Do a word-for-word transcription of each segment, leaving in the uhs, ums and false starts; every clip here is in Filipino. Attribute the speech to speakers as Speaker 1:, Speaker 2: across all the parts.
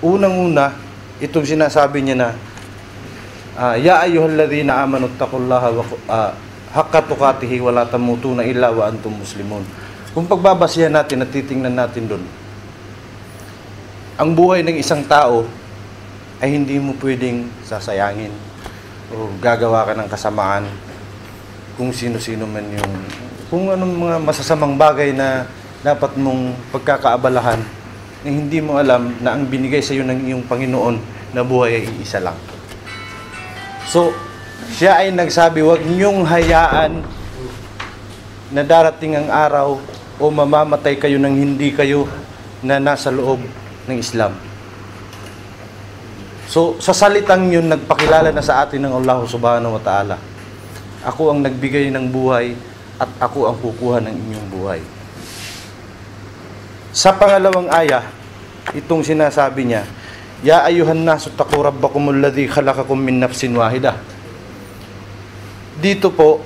Speaker 1: unang-una, itong sinasabi niya na, uh, Ya ayyuhalladhina amanu taqullaha wa uh, haqqa tuqatihi wa la tamutuna illa wa antum muslimun. Kung pagbabasihan natin at titingnan natin doon, ang buhay ng isang tao ay hindi mo pwedeng sasayangin o gagawa ka ng kasamaan kung sino-sino man yung, kung anong mga masasamang bagay na dapat mong pagkakaabalahan na hindi mo alam na ang binigay sa iyo ng iyong Panginoon na buhay ay isa lang. So, siya ay nagsabi, huwag niyong hayaan na darating ang araw o mamamatay kayo nang hindi kayo na nasa loob ng Islam. So, sa salitang yun, nagpakilala na sa atin ng Allah subhanahu wa ta'ala. Ako ang nagbigay ng buhay at ako ang kukuha ng inyong buhay. Sa pangalawang aya, itong sinasabi niya, Ya ayuhan nasu taqu rabbakumul ladzi khalaqakum min nafsin wahidah. Dito po,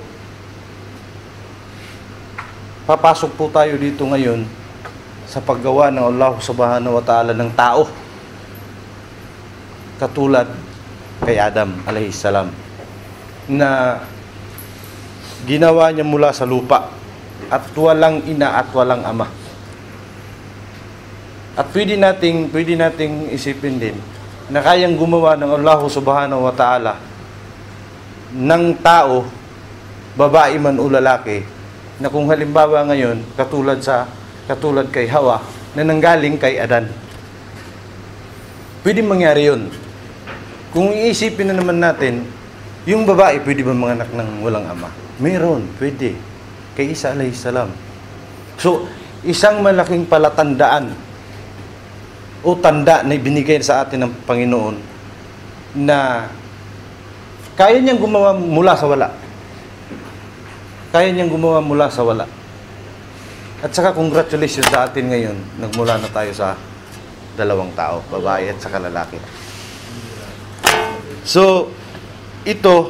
Speaker 1: papasok po tayo dito ngayon sa paggawa ng Allah subhanahu wa ta'ala ng tao. Katulad kay Adam alayhi salam, na ginawa niya mula sa lupa at walang ina at walang ama. At pwede nating, pwede nating isipin din na kayang gumawa ng Allah subhanahu wa ta'ala ng tao, babae man o lalaki, na kung halimbawa ngayon, katulad sa katulad kay Hawa, na nanggaling kay Adan. Pwede mangyari yun. Kung iisipin na naman natin, yung babae, pwede ba manganak ng walang ama? Meron, pwede. Kay Isa alayhi salam. So, isang malaking palatandaan o tanda na ibinigay sa atin ng Panginoon na kaya niyang gumawa mula sa wala. Kaya niyang gumawa mula sa wala. At saka congratulations sa atin ngayon, nagmula na tayo sa dalawang tao, babae at saka lalaki. So, ito,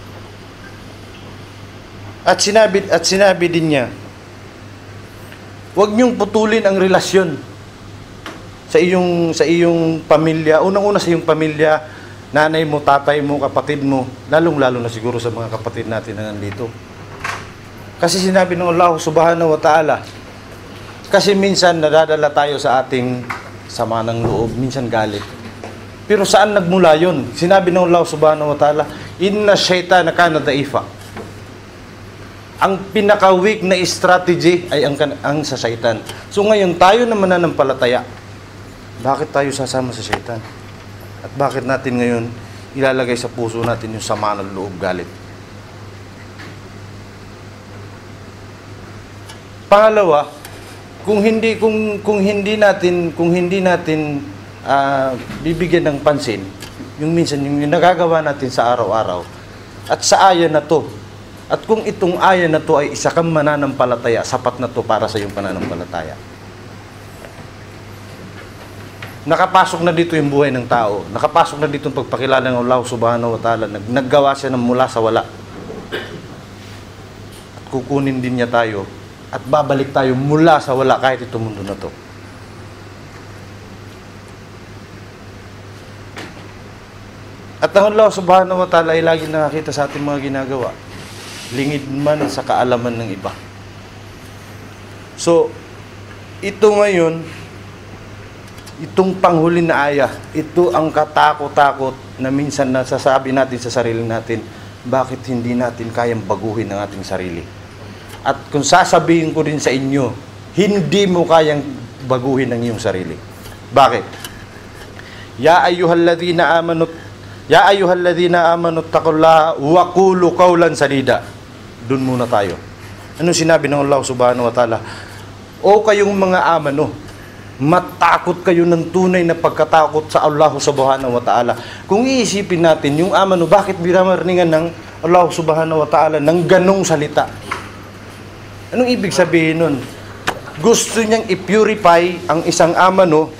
Speaker 1: at sinabi, at sinabi din niya, huwag niyong putulin ang relasyon sa iyong, sa iyong pamilya, unang-una sa iyong pamilya, nanay mo, tatay mo, kapatid mo, lalong-lalo na siguro sa mga kapatid natin na nandito. Kasi sinabi ng Allah subhanahu wa ta'ala, kasi minsan nadadala tayo sa ating sama ng loob, minsan galit. Pero saan nagmula yun? Sinabi ng Allah subhanahu wa ta'ala, Inna shaitana kana daifa. Ang pinaka-weak na strategy ay ang, ang sa shaitan. So ngayon, tayo na mananampalataya. Bakit tayo sasama sa shaitan? At bakit natin ngayon ilalagay sa puso natin yung sama ng loob, galit? Pangalawa, kung hindi kung kung hindi natin kung hindi natin uh, bibigyan ng pansin yung minsan yung, yung nagagawa natin sa araw-araw at sa aya na to, at kung itong aya na to ay isa kang mananampalataya, sapat na to para sa iyong pananampalataya. Nakapasok na dito yung buhay ng tao, nakapasok na dito yung pagpakilala ng Allah subhanahu wa ta'ala, Nag, naggawa siya ng mula sa wala at kukunin din niya tayo at babalik tayo mula sa wala kahit itong mundo na to. At ang Allah subhanahu wa ta'ala ay lagi nakakita sa ating mga ginagawa, lingid man sa kaalaman ng iba. So, ito ngayon, itong panghuli na aya, ito ang katakot-takot na minsan nasasabi natin sa sarili natin, bakit hindi natin kayang baguhin ang ating sarili? At kung sasabihin ko din sa inyo, hindi mo kayang baguhin ang iyong sarili. Bakit? Ya ayyuhalladhina amanu Ya ayyuhalladhina amanu taqullaha wa qulu qawlan sadida. Doon muna tayo. Ano sinabi ng Allah subhanahu wa ta'ala? O kayong mga amano, matakot kayo ng tunay na pagkatakot sa Allah subhanahu wa ta'ala. Kung iisipin natin, yung amano, bakit binamarningan ng Allah subhanahu wa ta'ala ng ganong salita? Anong ibig sabihin nun? Gusto niyang i-purify ang isang amano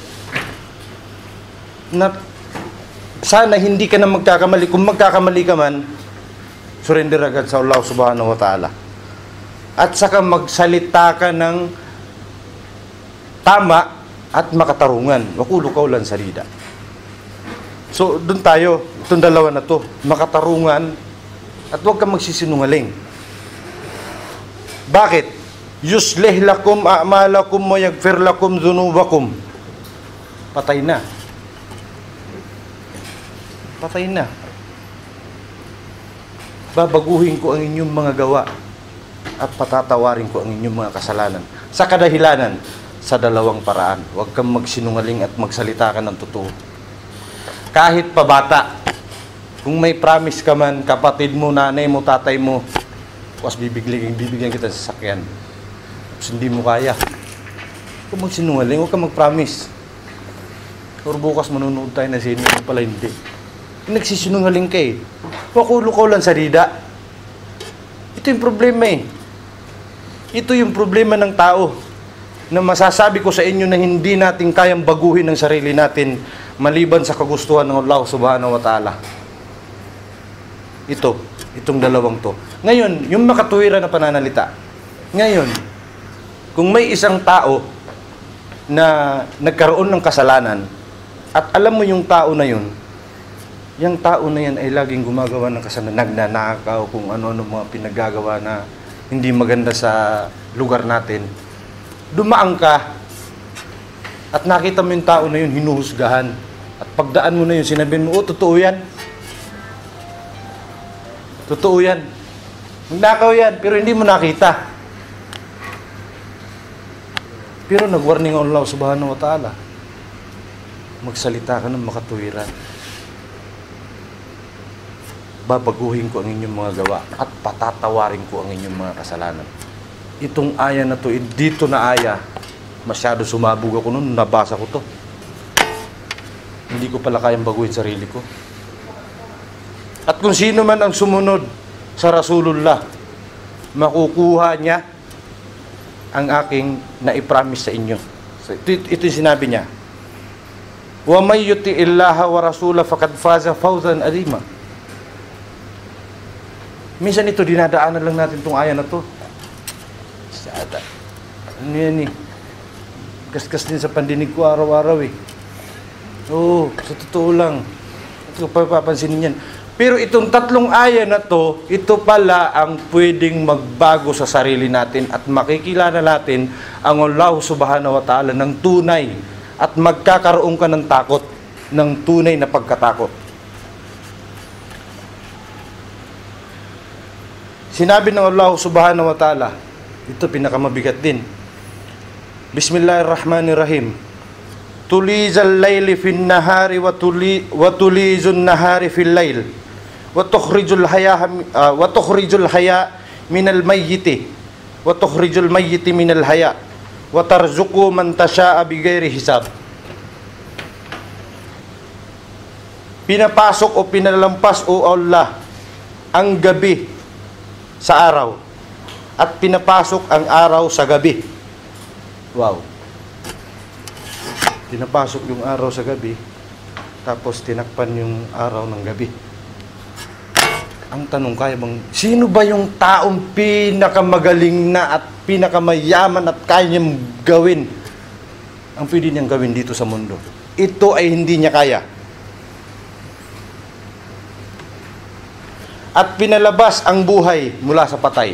Speaker 1: na sana hindi ka na magkakamali. Kung magkakamali ka man, surrender agad sa Allah subhanahu wa ta'ala. At saka magsalita ka ng tama at makatarungan. Wakulo kaulan sarida. So, doon tayo. Itong dalawa na to. Makatarungan at huwag kang magsisinungaling. Bakit? Yuslih lakum a'malakum wa yaghfir lakum dhunubakum. Patay na. Patay na. Babaguhin ko ang inyong mga gawa at patatawarin ko ang inyong mga kasalanan. Sa kadahilanan, sa dalawang paraan. Huwag kang magsinungaling at magsalita ka ng totoo. Kahit pabata, kung may promise ka man, kapatid mo, nanay mo, tatay mo, was bibigyan, bibigyan kita sa sasakyan. Tapos hindi mo kaya. Huwag kang magsinungaling, huwag kang mag-promise. Or bukas manunood tayo na sino, pala hindi. Nagsisinungaling ka eh. Wakulo ko lang sa rida. Ito yung problema eh. Ito yung problema ng tao na masasabi ko sa inyo na hindi natin kayang baguhin ang sarili natin maliban sa kagustuhan ng Allah subhanahu wa ta'ala. Ito, itong dalawang to. Ngayon, yung makatuwiran na pananalita. Ngayon, kung may isang tao na nagkaroon ng kasalanan at alam mo yung tao na yun, yung tao na yan ay laging gumagawa ng kasalanan, nagnanakaw, kung ano-ano mga pinagagawa na hindi maganda sa lugar natin. Dumaan ka at nakita mo yung tao na yun, hinuhusgahan. At pagdaan mo na yun, sinabihin mo, oh, totoo yan. Totoo yan. Magnakaw yan, pero hindi mo nakita. Pero nag-warning ang Allah subhanahu wa ta'ala. Magsalita ka ng makatuwiran. Babaguhin ko ang inyong mga gawa at patatawarin ko ang inyong mga kasalanan. Itong aya na to, dito na aya, masyado sumabog ako noon, nabasa ko to. Hindi ko pala kayang baguhin sarili ko. At kung sino man ang sumunod sa Rasulullah, makukuha niya ang aking naipromise sa inyo. So, ito, ito yung sinabi niya. Wa may yuti'illaha wa rasulah faqad faza fawzan azima. Minsan ito, dinadaanan lang natin itong aya na to. Sada. Ano yan eh? Kaskas din sa pandinig ko araw-araw eh. Oo, sa totoo lang. Ito pa papansinin yan. Pero itong tatlong aya na to, ito pala ang pwedeng magbago sa sarili natin at makikilala natin ang Allah subhanahu wa ta'ala ng tunay at magkakaroon ka ng takot, ng tunay na pagkatakot. Sinabi ng Allah subhanahu wa ta'ala, ito pinakamabigat din. Bismillahirrahmanirrahim. Tulizal layli fin nahari wa tuli wa tulizun nahari fil layl wa tukhrijul haya uh, wa tukhrijul haya minal mayyiti wa tukhrijul mayyiti minal haya wa tarzuqu man tasha'a bighairi hisab. Pinapasok o pinalampas o Allah ang gabi sa araw at pinapasok ang araw sa gabi. Wow. Pinapasok yung araw sa gabi tapos tinakpan yung araw ng gabi. Ang tanong, kaya bang sino ba yung taong pinakamagaling na at pinakamayaman at kaya niyang gawin ang pwede niyang gawin dito sa mundo? Ito ay hindi niya kaya. At pinalabas ang buhay mula sa patay.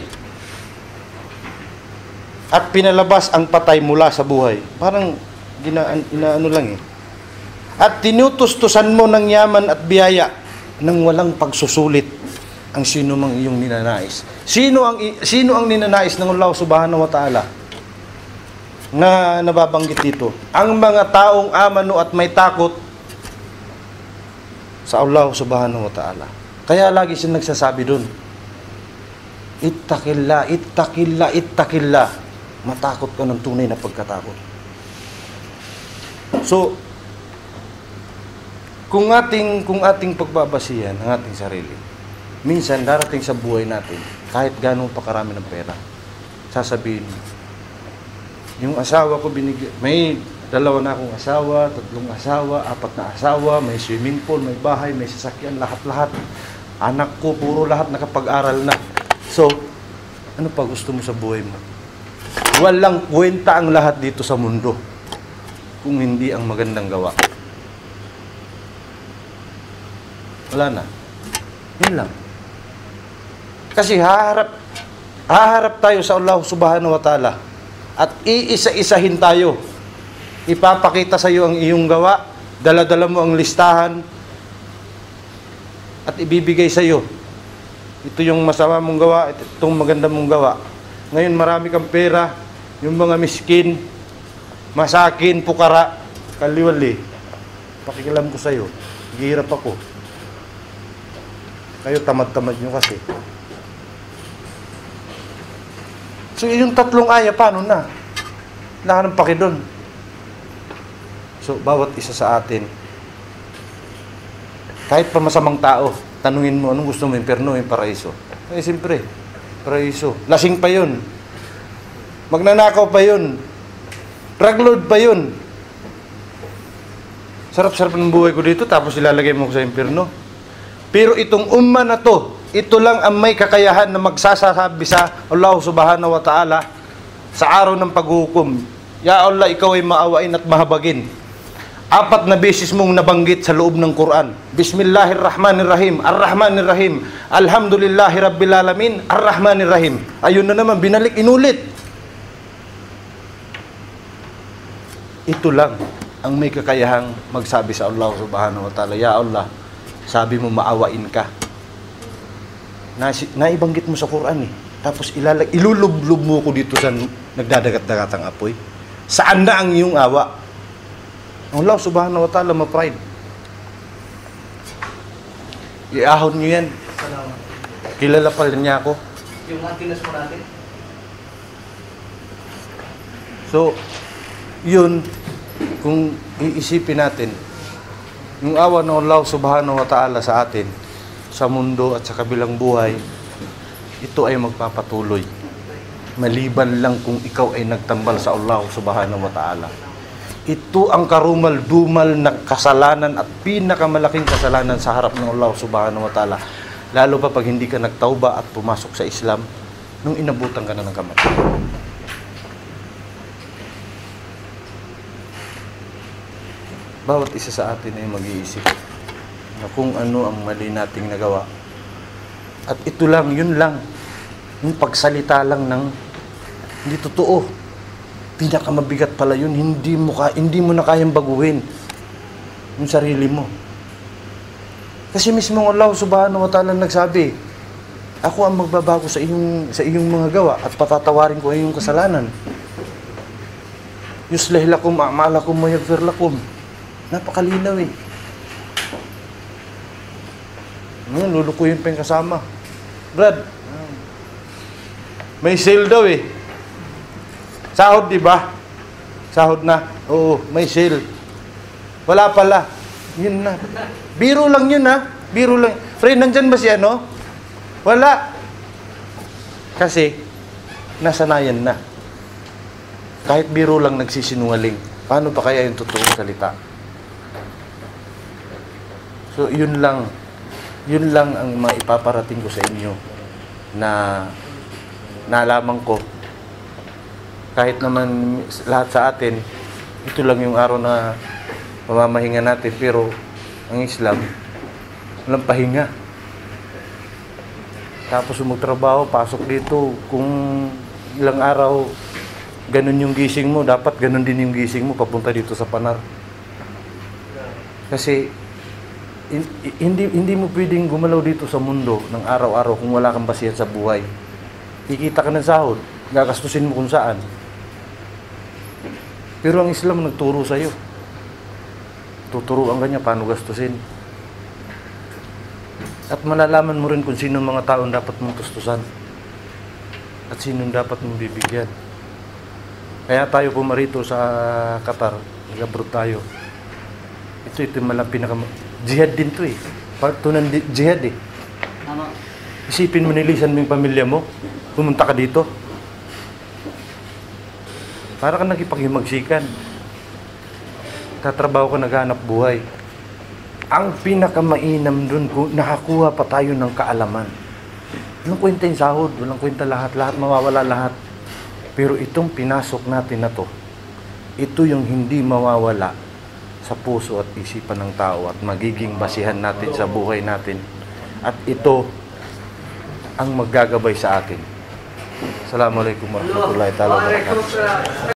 Speaker 1: At pinalabas ang patay mula sa buhay. Parang gina, inaano lang eh. At tinutustusan mo ng yaman at biyaya nang walang pagsusulit ang sino mang iyong ninanais. Sino ang sino ang ninanais ng Allah subhanahu wa ta'ala na nababanggit dito? Ang mga taong amano at may takot sa Allah subhanahu wa ta'ala. Kaya lagi siya nagsasabi doon, ittaqillah, ittaqillah, ittaqillah. Matakot ka ng tunay na pagkatakot. So, kung ating, kung ating pagbabasihan ang ating sarili, minsan darating sa buhay natin, kahit gano'ng pakarami ng pera, sasabihin, yung asawa ko binigyan, may dalawa na akong asawa, tatlong asawa, apat na asawa, may swimming pool, may bahay, may sasakyan, lahat-lahat. Anak ko, puro lahat nakapag-aral na. So, ano pa gusto mo sa buhay mo? Walang kwenta ang lahat dito sa mundo. kung hindi ang magandang gawa? Wala na. Yun lang. Kasi haharap, haharap tayo sa Allah subhanahu wa ta'ala at iisa-isahin tayo. Ipapakita sa iyo ang iyong gawa, dala-dala mo ang listahan at ibibigay sa iyo. Ito yung masama mong gawa, itong maganda mong gawa. Ngayon marami kang pera, yung mga miskin, masakin, pukara, kaliwali. Pakikilam ko sa iyo. Gihirap ako. Kayo tamad-tamad nyo kasi. So yung tatlong aya, paano na? Wala ka ng paki doon. So bawat isa sa atin, kahit pa masamang tao, tanungin mo, anong gusto mo, impyerno o yung paraiso? Eh, siyempre, paraiso. Lasing pa yun. Magnanakaw pa yun. Drug lord pa yun. Sarap-sarap ng buhay ko dito, tapos ilalagay mo ko sa impyerno. Pero itong umma na to, ito lang ang may kakayahan na magsasabi sa Allah subhanahu wa ta'ala sa araw ng paghukom. Ya Allah, ikaw ay maawain at mahabagin. Apat na beses mong nabanggit sa loob ng Quran. Bismillahirrahmanirrahim. Ar-Rahmanirrahim. Alhamdulillahi Rabbil Alamin. Ar-Rahmanirrahim. Ayun na naman, binalik, inulit. Ito lang ang may kakayahang magsabi sa Allah subhanahu wa ta'ala. Ya Allah, sabi mo maawain ka. Na, naibanggit mo sa Quran eh. Tapos ilalag, ilulublob mo ko dito sa nagdadagat-dagatang apoy. Saan na ang iyong awa? Allah subhanahu wa ta'ala ma-pride. Iahon nyo yan.
Speaker 2: Salamat.
Speaker 1: Kilala pa rin niya ako.
Speaker 2: Yung antinas mo natin.
Speaker 1: So, yun, kung iisipin natin, yung awa ng Allah subhanahu wa ta'ala sa atin, sa mundo at sa kabilang buhay, ito ay magpapatuloy. Maliban lang kung ikaw ay nagtambal sa Allah subhanahu wa ta'ala. Ito ang karumal-dumal na kasalanan at pinakamalaking kasalanan sa harap ng Allah subhanahu wa ta'ala. Lalo pa pag hindi ka nagtauba at pumasok sa Islam nung inabutan ka na ng kamatayan. Bawat isa sa atin ay mag-iisip na kung ano ang mali nating nagawa. At ito lang, yun lang. Yung pagsalita lang ng hindi totoo. Pinakamabigat pala yun, hindi mo, ka, hindi mo na kayang baguhin yung sarili mo. Kasi mismo Allah subhanahu wa ta'ala nagsabi, ako ang magbabago sa iyong, sa iyong mga gawa at patatawarin ko ang iyong kasalanan. Yuslih lakum a'malakum wa yaghfir lakum. Napakalinaw eh. Ngayon, lulukuyin pa yung kasama. Brad, may sale daw eh. Sahod, di ba? Sahod na. Oo, may sale. Wala pala. Yun na. Biro lang yun, ha? Biro lang. Friend, nandyan ba si ano? Wala. Kasi, nasanayan na. Kahit biro lang nagsisinungaling. Paano pa kaya yung totoong salita? So, yun lang. Yun lang ang maipaparating ko sa inyo na nalaman ko. Kahit naman lahat sa atin, ito lang yung araw na mamamahinga natin. Pero ang Islam, walang pahinga. Tapos magtrabaho, pasok dito. Kung ilang araw, ganun yung gising mo, dapat ganun din yung gising mo papunta dito sa panar. Kasi hindi hindi mo pwedeng gumalaw dito sa mundo ng araw-araw kung wala kang basihan sa buhay. Kikita ka ng sahod, gagastusin mo kung saan. Pero ang Islam nagturo sa iyo. Tuturuan ka niya paano gastusin. At malalaman mo rin kung sino mga taong dapat mong tustusan. At sino dapat mong bibigyan. Kaya tayo pumarito sa Qatar, nag-abroad tayo. Ito, ito yung malang pinaka... Jihad din to eh. Part to ng jihad eh.
Speaker 2: Tama.
Speaker 1: Isipin mo, nilisan mo yung pamilya mo, pumunta ka dito. Para ka nakipaghimaksikan. Tatrabaho ka, naghanap buhay. Ang pinakamainam dun, nakakuha pa tayo ng kaalaman. Walang kwenta yung sahod, walang kwenta lahat, lahat mawawala lahat. Pero itong pinasok natin na to, ito yung hindi mawawala sa puso at isipan ng tao at magiging basihan natin sa buhay natin. At ito ang maggagabay sa atin. Assalamualaikum warahmatullahi taala wabarakatuh.